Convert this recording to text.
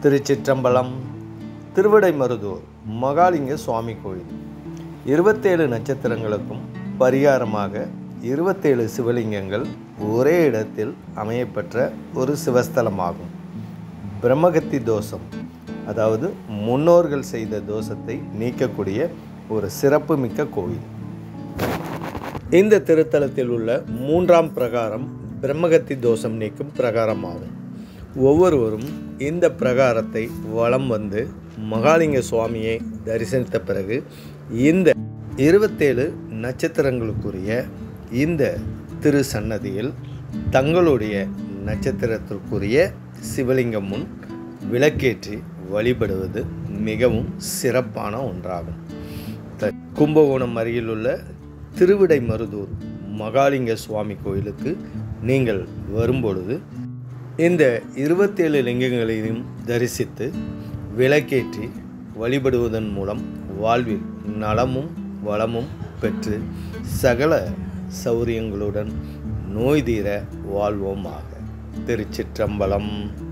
திருச்சிற்றம்பலம். திருவிடைமருதூர் மகாலிங்க சுவாமி கோயில் 27 நட்சத்திரங்களுக்கும் பரிகாரமாக 27 சிவலிங்கங்கள் ஒரே இடத்தில் அமையப்பெற்ற ஒரு சிவஸ்தலமாகும். பிரம்மகத்தி தோஷம், அதாவது முன்னோர்கள் செய்த தோஷத்தை நீக்கக்கூடிய ஒரு சிறப்புமிக்க கோயில். இந்த திருத்தலத்தில் உள்ள 3ஆம் பிரகாரம் பிரம்மகத்தி தோஷம் நீக்கும் பிரகாரமாகும். ஒவ்வொருவரும் இந்த பிரகாரத்தை வலம் வந்து மகாலிங்க சுவாமியை தரிசனித்த பிறகு இந்த 27 நட்சத்திரங்களுக்குரிய இந்த திரு சன்னதியில் தங்களுடைய நட்சத்திரத்திற்குரிய சிவலிங்கம் முன் விளக்கேற்றி வழிபடுவது மிகவும் சிறப்பான ஒன்றாகும். கும்பகோணம் அருகில் உள்ள திருவிடைமருதூர் மகாலிங்க சுவாமி கோயிலுக்கு நீங்கள் வரும்பொழுது இந்த 27 லிங்கங்களையும் தரிசித்து விளக்கேற்றி வழிபடுவதன் மூலம் வாழ்வில் நலமும் வளமும் பெற்று சகல சௌரியங்களுடன் நோய் தீர வாழ்வோமாக. திருச்சிற்றம்பலம்.